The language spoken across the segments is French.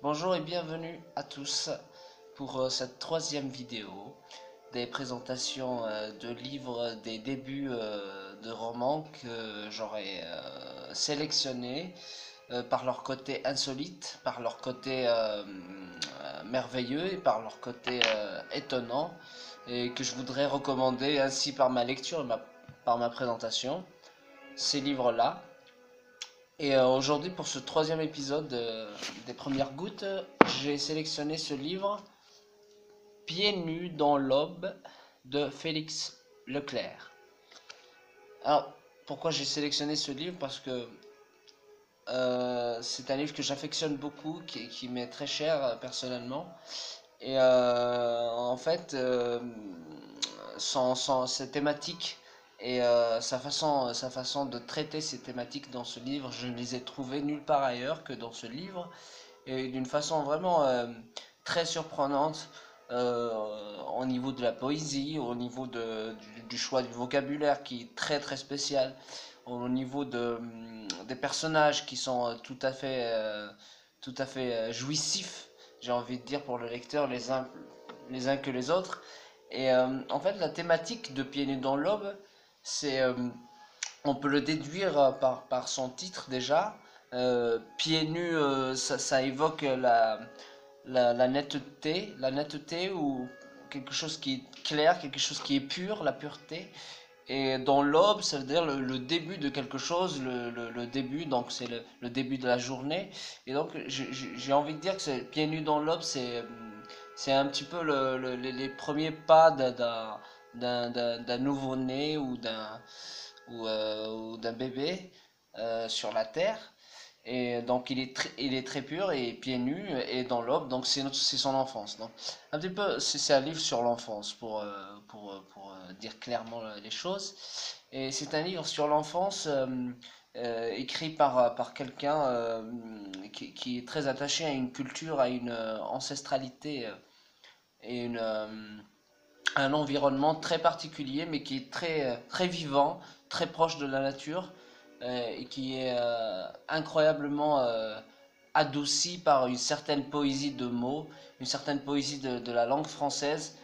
Bonjour et bienvenue à tous pour cette troisième vidéo des présentations de livres, des débuts de romans que j'aurais sélectionnés par leur côté insolite, par leur côté merveilleux et par leur côté étonnant et que je voudrais recommander ainsi par ma lecture et par ma présentation, ces livres-là. Et aujourd'hui, pour ce troisième épisode des Premières Gouttes, j'ai sélectionné ce livre Pieds nus dans l'aube de Félix Leclerc. Alors, pourquoi j'ai sélectionné ce livre? Parce que c'est un livre que j'affectionne beaucoup, qui m'est très cher personnellement. Et en fait, ses thématiques et sa façon de traiter ces thématiques dans ce livre, je ne les ai trouvées nulle part ailleurs que dans ce livre. Et d'une façon vraiment très surprenante au niveau de la poésie, au niveau du choix du vocabulaire qui est très très spécial, au niveau des personnages qui sont tout à fait jouissifs, j'ai envie de dire pour le lecteur, les uns que les autres. Et en fait, la thématique de Pieds nus dans l'aube, c'est, on peut le déduire par son titre déjà. Pieds nus, ça évoque la netteté ou quelque chose qui est clair, quelque chose qui est pur, la pureté. Et dans l'aube, ça veut dire le début de quelque chose, le début, donc c'est le début de la journée. Et donc j'ai envie de dire que pieds nus dans l'aube, c'est un petit peu les premiers pas d'un nouveau-né ou d'un bébé sur la terre. Et donc il est très pur et pieds nus et dans l'aube, donc c'est son enfance. Donc un petit peu, c'est un livre sur l'enfance pour dire clairement les choses. Et c'est un livre sur l'enfance écrit par quelqu'un qui est très attaché à une culture, à une ancestralité et un environnement très particulier, mais qui est très vivant, très proche de la nature et qui est incroyablement adouci par une certaine poésie de mots, une certaine poésie de la langue française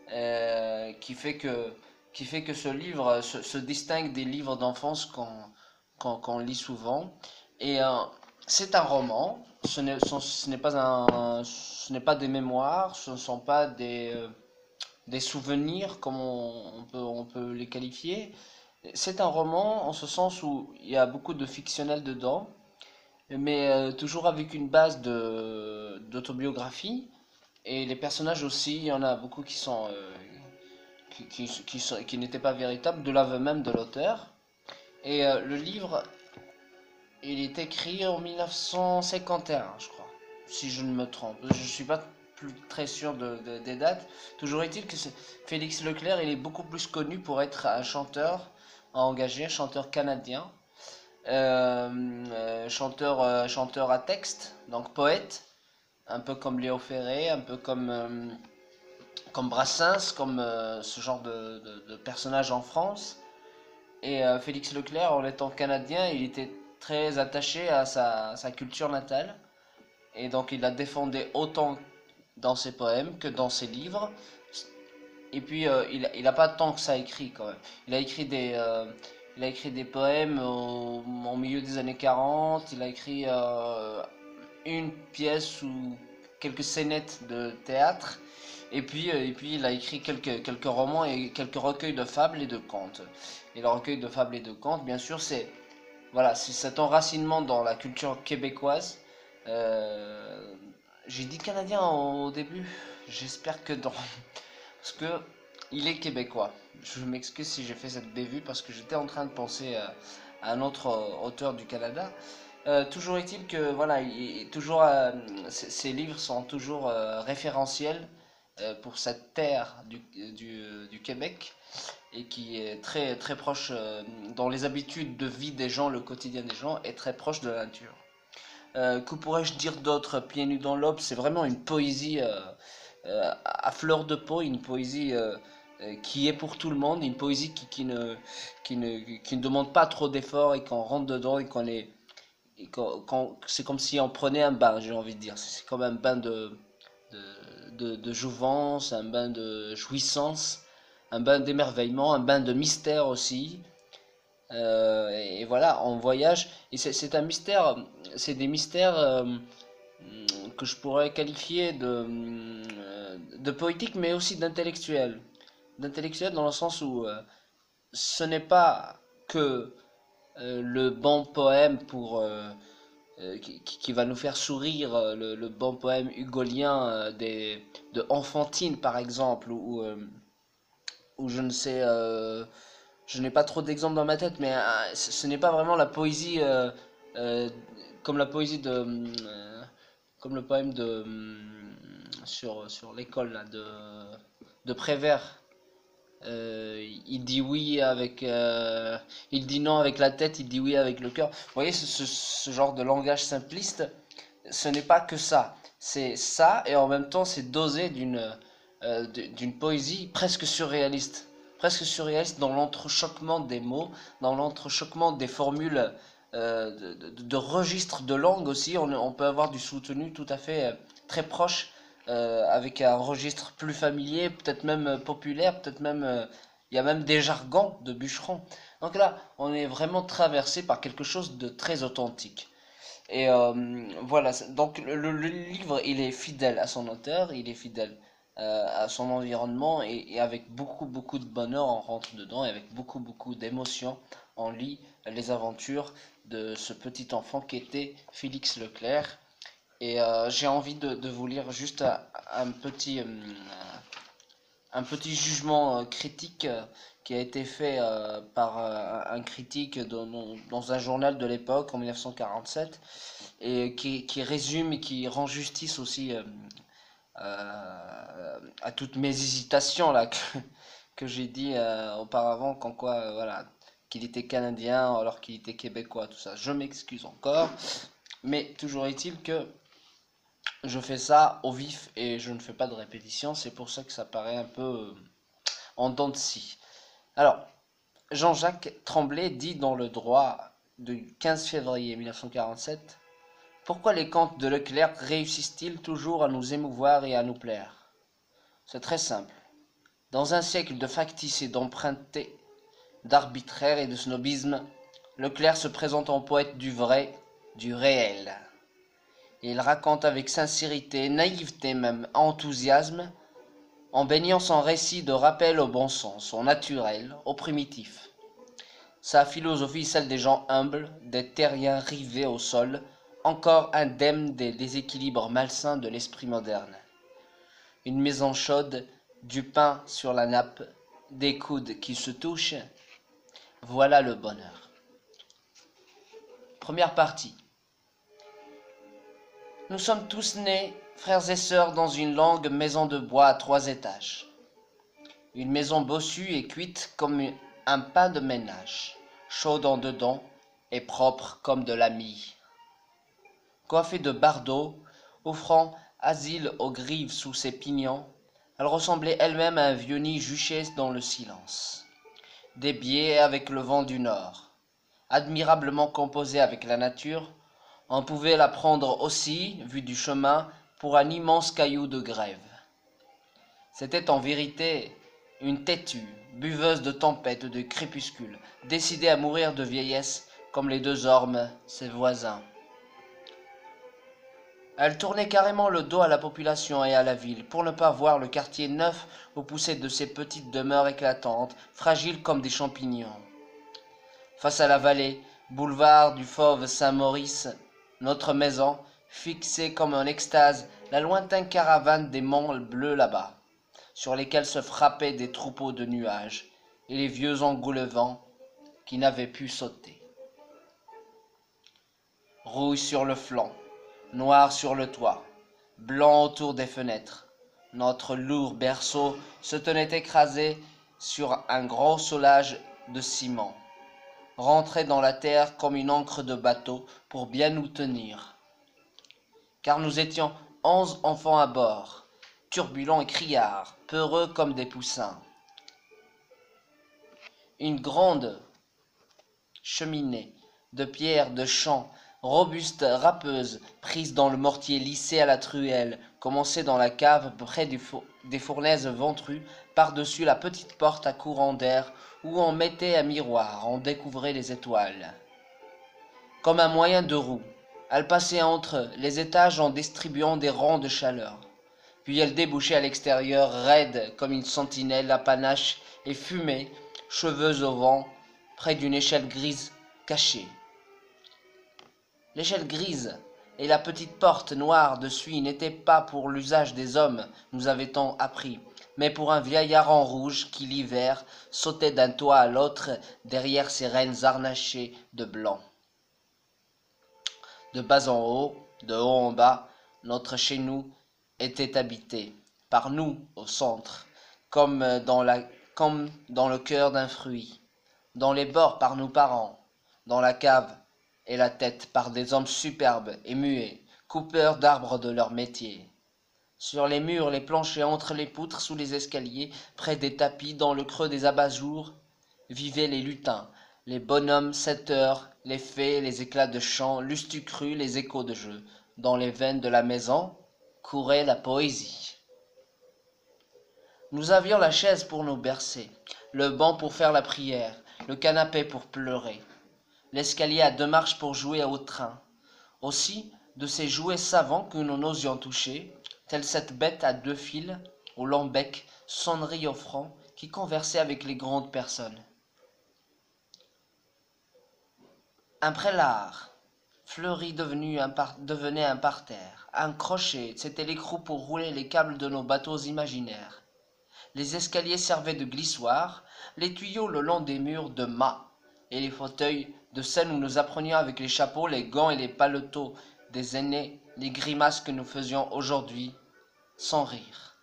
qui fait que ce livre se distingue des livres d'enfance qu'on lit souvent. Et c'est un roman, ce n'est pas ce n'est pas des mémoires, ce ne sont pas des souvenirs, comme on peut les qualifier. C'est un roman en ce sens où il y a beaucoup de fictionnel dedans, mais toujours avec une base d'autobiographie. Et les personnages aussi, il y en a beaucoup qui sont, qui n'étaient pas véritables, de l'aveu même de l'auteur. Et le livre, il est écrit en 1951, je crois, si je ne me trompe. Je ne suis pas très sûr des dates. Toujours est-il que Félix Leclerc, il est beaucoup plus connu pour être un chanteur engagé, un chanteur canadien, chanteur à texte, donc poète, un peu comme Léo Ferré, un peu comme Brassens, comme ce genre de personnage en France. Et Félix Leclerc, en étant canadien, il était très attaché à sa culture natale. Et donc il la défendait autant dans ses poèmes que dans ses livres. Et puis il a pas tant que ça écrit quand même. Il a écrit des poèmes au milieu des années 40. Il a écrit une pièce ou quelques scénettes de théâtre. Et puis il a écrit quelques romans et quelques recueils de fables et de contes. Et le recueil de fables et de contes, bien sûr, c'est cet enracinement dans la culture québécoise. Euh, j'ai dit canadien au début. J'espère que non. Parce que il est québécois. Je m'excuse si j'ai fait cette bévue parce que j'étais en train de penser à un autre auteur du Canada. Toujours est-il que voilà, ces livres sont toujours référentiels pour cette terre du Québec et qui est très très proche dans les habitudes de vie des gens, le quotidien des gens est très proche de la nature. Que pourrais-je dire d'autre? Pieds nus dans l'aube, c'est vraiment une poésie à fleur de peau, une poésie qui est pour tout le monde, une poésie qui ne demande pas trop d'efforts et qu'on rentre dedans et c'est comme si on prenait un bain, j'ai envie de dire. C'est comme un bain de jouvence, un bain de jouissance, un bain d'émerveillement, un bain de mystère aussi. Et voilà, on voyage. Et c'est un mystère, c'est des mystères que je pourrais qualifier de poétique, mais aussi d'intellectuel. D'intellectuel dans le sens où ce n'est pas que le bon poème qui va nous faire sourire, le bon poème hugolien de Enfantine par exemple, ou je ne sais, je n'ai pas trop d'exemples dans ma tête, mais ce n'est pas vraiment la poésie euh, comme la poésie comme le poème sur l'école là, de Prévert. Il dit oui avec, il dit non avec la tête, il dit oui avec le cœur. Vous voyez ce genre de langage simpliste, ce n'est pas que ça. C'est ça et en même temps c'est dosé d'une poésie presque surréaliste dans l'entrechoquement des mots, dans l'entrechoquement des formules, de registres de langue aussi. On peut avoir du soutenu tout à fait très proche avec un registre plus familier, peut-être même populaire, peut-être même il y a même des jargons de bûcherons. Donc là, on est vraiment traversé par quelque chose de très authentique. Et voilà, donc le livre, il est fidèle à son auteur, il est fidèle à son environnement, et avec beaucoup, beaucoup de bonheur, on rentre dedans, et avec beaucoup, beaucoup d'émotion, on lit les aventures de ce petit enfant qui était Félix Leclerc. Et j'ai envie de vous lire juste un petit jugement critique qui a été fait par un critique dans un journal de l'époque en 1947 et qui résume et qui rend justice aussi à toutes mes hésitations là que j'ai dit auparavant, qu'en quoi voilà, qu'il était canadien alors qu'il était québécois, tout ça. Je m'excuse encore, mais toujours est-il que je fais ça au vif et je ne fais pas de répétition, c'est pour ça que ça paraît un peu en dents de scie. Alors, Jean-Jacques Tremblay dit dans Le Droit du 15 février 1947: pourquoi les contes de Leclerc réussissent-ils toujours à nous émouvoir et à nous plaire? C'est très simple. Dans un siècle de factice et d'emprunté, d'arbitraire et de snobisme, Leclerc se présente en poète du vrai, du réel. Et il raconte avec sincérité, naïveté même, enthousiasme, en baignant son récit de rappel au bon sens, au naturel, au primitif. Sa philosophie, celle des gens humbles, des terriens rivés au sol, encore indemnes des déséquilibres malsains de l'esprit moderne. Une maison chaude, du pain sur la nappe, des coudes qui se touchent, voilà le bonheur. Première partie. Nous sommes tous nés, frères et sœurs, dans une longue maison de bois à 3 étages. Une maison bossue et cuite comme un pain de ménage, chaude en dedans et propre comme de la mie. Coiffée de bardeaux, offrant asile aux grives sous ses pignons, elle ressemblait elle-même à un vieux nid juché dans le silence. Des biais avec le vent du nord, admirablement composée avec la nature, on pouvait la prendre aussi, vue du chemin, pour un immense caillou de grève. C'était en vérité une têtue, buveuse de tempêtes, de crépuscules, décidée à mourir de vieillesse comme les deux ormes, ses voisins. Elle tournait carrément le dos à la population et à la ville, pour ne pas voir le quartier neuf où poussaient de ces petites demeures éclatantes, fragiles comme des champignons. Face à la vallée, boulevard du fauve Saint-Maurice, notre maison, fixait comme en extase la lointaine caravane des monts bleus là-bas, sur lesquels se frappaient des troupeaux de nuages, et les vieux engoulevents qui n'avaient pu sauter. Rouille sur le flanc, noir sur le toit, blanc autour des fenêtres, notre lourd berceau se tenait écrasé sur un gros solage de ciment, rentré dans la terre comme une ancre de bateau pour bien nous tenir. Car nous étions 11 enfants à bord, turbulents et criards, peureux comme des poussins. Une grande cheminée de pierre de champ robuste râpeuse, prise dans le mortier lissé à la truelle, commencée dans la cave près des fournaises ventrues, par-dessus la petite porte à courant d'air, où on mettait un miroir, on découvrait les étoiles. Comme un moyen de roue, elle passait entre les étages en distribuant des rangs de chaleur. Puis elle débouchait à l'extérieur, raide comme une sentinelle à panache et fumée, cheveux au vent, près d'une échelle grise cachée. L'échelle grise et la petite porte noire dessus n'étaient pas pour l'usage des hommes, nous avait-on appris, mais pour un vieillard en rouge qui, l'hiver, sautait d'un toit à l'autre derrière ses rênes harnachées de blanc. De bas en haut, de haut en bas, notre chez nous était habité, par nous au centre, comme dans le cœur d'un fruit, dans les bords par nos parents, dans la cave et la tête par des hommes superbes et muets, coupeurs d'arbres de leur métier. Sur les murs, les planchers, entre les poutres, sous les escaliers, près des tapis, dans le creux des abat-jours, vivaient les lutins, les bonhommes 7 heures, les fées, les éclats de chant, l'ustucru, les échos de jeu. Dans les veines de la maison courait la poésie. Nous avions la chaise pour nous bercer, le banc pour faire la prière, le canapé pour pleurer, l'escalier à 2 marches pour jouer au train. Aussi, de ces jouets savants que nous n'osions toucher, telle cette bête à 2 fils, au long bec, sonnerie au front, qui conversait avec les grandes personnes. Un prélard, fleuri devenait un parterre. Un crochet, c'était l'écrou pour rouler les câbles de nos bateaux imaginaires. Les escaliers servaient de glissoires, les tuyaux le long des murs de mâts, et les fauteuils de scène où nous apprenions avec les chapeaux, les gants et les paletots des aînés les grimaces que nous faisions aujourd'hui sans rire.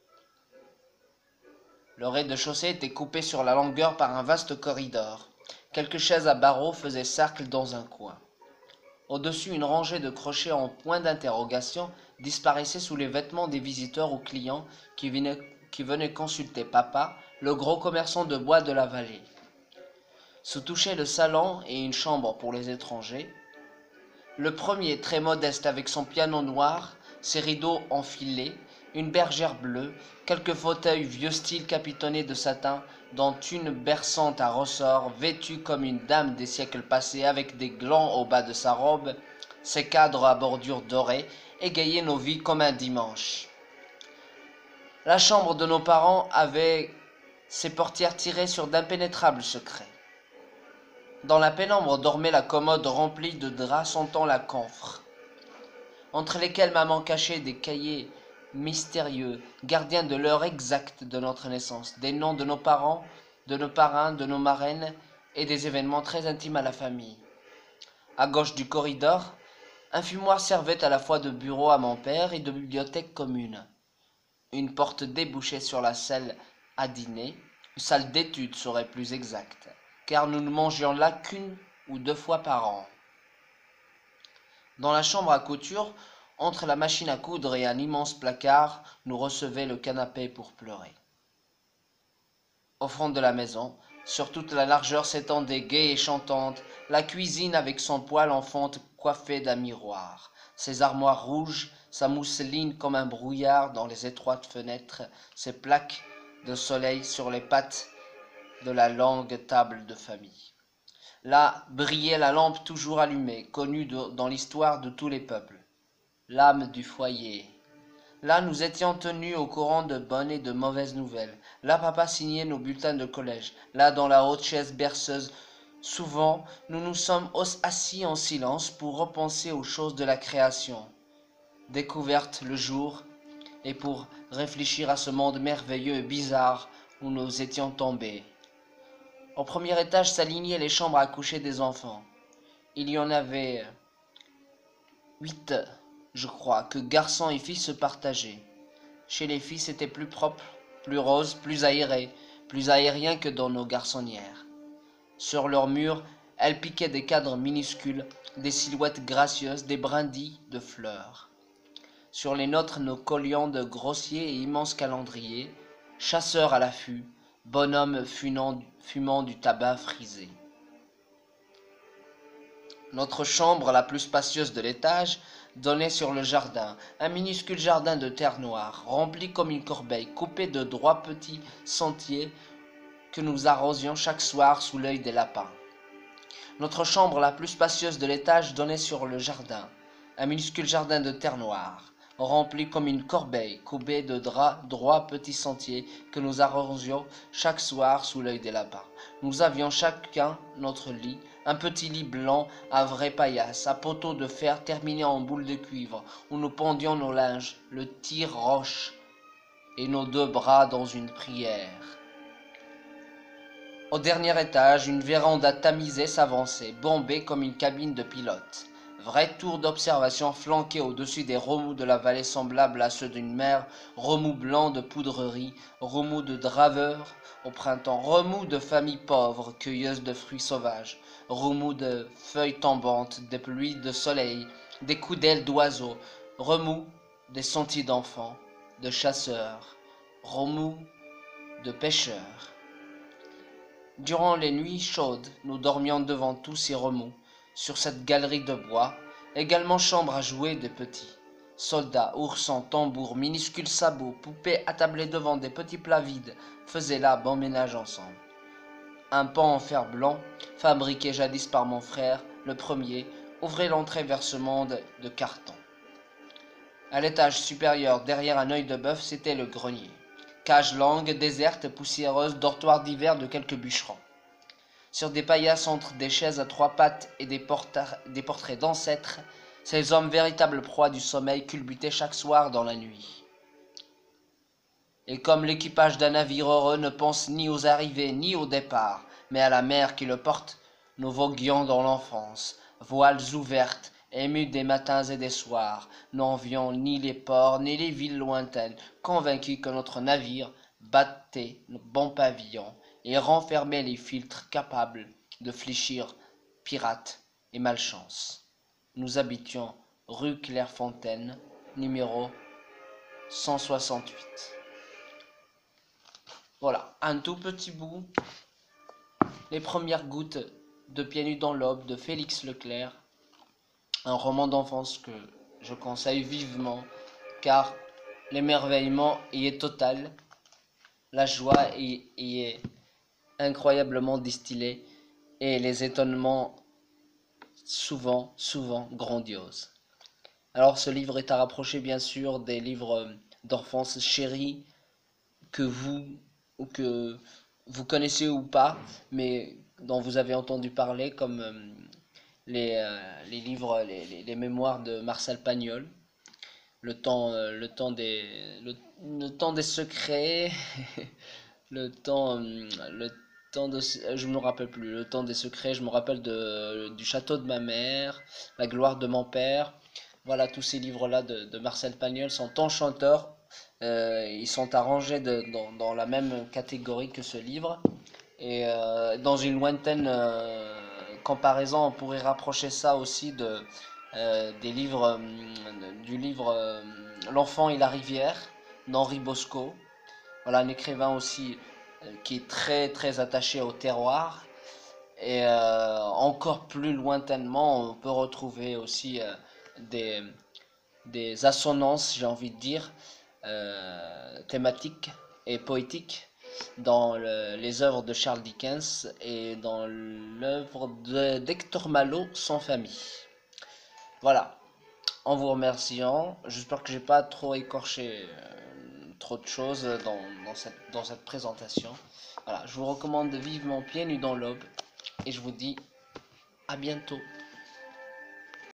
Le rez-de-chaussée était coupé sur la longueur par un vaste corridor. Quelques chaises à barreaux faisaient cercle dans un coin. Au-dessus, une rangée de crochets en point d'interrogation disparaissait sous les vêtements des visiteurs ou clients qui venaient consulter papa, le gros commerçant de bois de la vallée. Se touchait le salon et une chambre pour les étrangers. Le premier, très modeste, avec son piano noir, ses rideaux enfilés, une bergère bleue, quelques fauteuils vieux style capitonnés de satin, dont une berçante à ressort, vêtue comme une dame des siècles passés, avec des glands au bas de sa robe, ses cadres à bordure dorée, égayaient nos vies comme un dimanche. La chambre de nos parents avait ses portières tirées sur d'impénétrables secrets. Dans la pénombre dormait la commode remplie de draps sentant la camphre, entre lesquels maman cachait des cahiers mystérieux, gardiens de l'heure exacte de notre naissance, des noms de nos parents, de nos parrains, de nos marraines, et des événements très intimes à la famille. À gauche du corridor, un fumoir servait à la fois de bureau à mon père et de bibliothèque commune. Une porte débouchait sur la salle à dîner, une salle d'études serait plus exacte, car nous ne mangions là qu'1 ou 2 fois par an. Dans la chambre à couture, entre la machine à coudre et un immense placard, nous recevait le canapé pour pleurer. Au fond de la maison, sur toute la largeur s'étendait gaie et chantante la cuisine avec son poêle en fonte coiffé d'un miroir, ses armoires rouges, sa mousseline comme un brouillard dans les étroites fenêtres, ses plaques de soleil sur les pattes de la longue table de famille. Là brillait la lampe toujours allumée, connue dans l'histoire de tous les peuples, l'âme du foyer. Là nous étions tenus au courant de bonnes et de mauvaises nouvelles. Là papa signait nos bulletins de collège. Là dans la haute chaise berceuse, souvent nous nous sommes assis en silence pour repenser aux choses de la création, découvertes le jour, et pour réfléchir à ce monde merveilleux et bizarre où nous étions tombés. Au premier étage s'alignaient les chambres à coucher des enfants. Il y en avait 8, je crois, que garçons et filles se partageaient. Chez les filles, c'était plus propre, plus rose, plus aérien que dans nos garçonnières. Sur leurs murs, elles piquaient des cadres minuscules, des silhouettes gracieuses, des brindilles de fleurs. Sur les nôtres, nous collions de grossiers et immenses calendriers, chasseurs à l'affût, bonhommes fumant du tabac frisé. Notre chambre, la plus spacieuse de l'étage, donnait sur le jardin, un minuscule jardin de terre noire, rempli comme une corbeille, coupé de droits petits sentiers que nous arrosions chaque soir sous l'œil des lapins. Notre chambre, la plus spacieuse de l'étage, donnait sur le jardin, un minuscule jardin de terre noire, rempli comme une corbeille, coupé de droits petits sentiers que nous arrosions chaque soir sous l'œil des lapins. Nous avions chacun notre lit, un petit lit blanc à vraie paillasse, à poteaux de fer terminé en boule de cuivre, où nous pendions nos linges, le tire-roche et nos deux bras dans une prière. Au dernier étage, une véranda tamisée s'avançait, bombée comme une cabine de pilote. Vrai tour d'observation flanqué au-dessus des remous de la vallée semblables à ceux d'une mer, remous blancs de poudrerie, remous de draveurs au printemps, remous de familles pauvres, cueilleuses de fruits sauvages, remous de feuilles tombantes, des pluies de soleil, des coups d'ailes d'oiseaux, remous des sentiers d'enfants, de chasseurs, remous de pêcheurs. Durant les nuits chaudes, nous dormions devant tous ces remous, sur cette galerie de bois, également chambre à jouer des petits. Soldats, oursons, tambours, minuscules sabots, poupées attablées devant des petits plats vides, faisaient là bon ménage ensemble. Un pan en fer blanc, fabriqué jadis par mon frère, le premier, ouvrait l'entrée vers ce monde de carton. À l'étage supérieur, derrière un œil de bœuf, c'était le grenier. Cage longue, déserte, poussiéreuse, dortoir d'hiver de quelques bûcherons. Sur des paillasses entre des chaises à trois pattes et des portraits d'ancêtres, ces hommes véritables proies du sommeil culbutaient chaque soir dans la nuit. Et comme l'équipage d'un navire heureux ne pense ni aux arrivées ni au départ, mais à la mer qui le porte, nous voguions dans l'enfance, voiles ouvertes, émus des matins et des soirs, n'envions ni les ports ni les villes lointaines, convaincus que notre navire battait le bon pavillon et renfermait les filtres capables de fléchir pirates et malchance. Nous habitions rue Clairefontaine, numéro 168. Voilà, un tout petit bout. Les premières gouttes de Pieds nus dans l'aube de Félix Leclerc. Un roman d'enfance que je conseille vivement car l'émerveillement y est total. La joie y est incroyablement distillée et les étonnements souvent grandioses. Alors ce livre est à rapprocher bien sûr des livres d'enfance chéris que vous connaissez ou pas, mais dont vous avez entendu parler, comme les livres, les mémoires de Marcel Pagnol, le temps des secrets, le temps de, je me rappelle plus, le temps des secrets, je me rappelle du château de ma mère, la gloire de mon père. Voilà, tous ces livres-là de Marcel Pagnol sont enchanteurs. Ils sont arrangés dans la même catégorie que ce livre. Et dans une lointaine comparaison, on pourrait rapprocher ça aussi des livres, du livre L'enfant et la rivière d'Henri Bosco. Voilà, un écrivain aussi qui est très attaché au terroir. Et encore plus lointainement, on peut retrouver aussi des assonances, j'ai envie de dire, thématiques et poétiques dans les œuvres de Charles Dickens et dans l'œuvre d'Hector Malot, Sans famille. Voilà, en vous remerciant, j'espère que j'ai pas trop écorché trop de choses dans cette présentation. Voilà, je vous recommande vivement Pieds nus dans l'aube et je vous dis à bientôt.